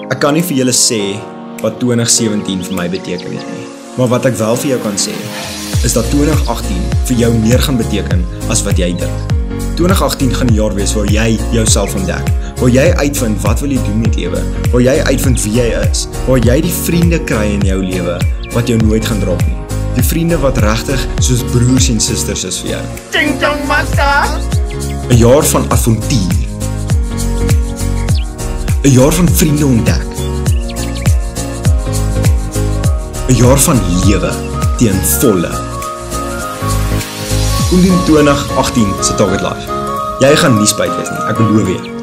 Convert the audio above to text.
Ek kan nie vir julle sê wat 2017 vir my beteken het nie. Maar wat ek wel vir jou kan sê, is dat 2018 vir jou meer gaan beteken as wat jy dink. 2018 gaan die jaar wees waar jy jouself ontdek, waar jy uitvind wat wil jy doen met lewe, waar jy uitvind wie jy is, waar jy die vriende kry in jou lewe wat jou nooit gaan drop nie. Die vriende wat regtig soos broers en susters is vir jou. Ding dong master. 'n jaar van avontuur. 'n jaar van vriende ontdek. 'n jaar van lewe teen volle. Kom doen 2018 se Target Life. Jy gaan nie spyt wees nie, ek beloof jy.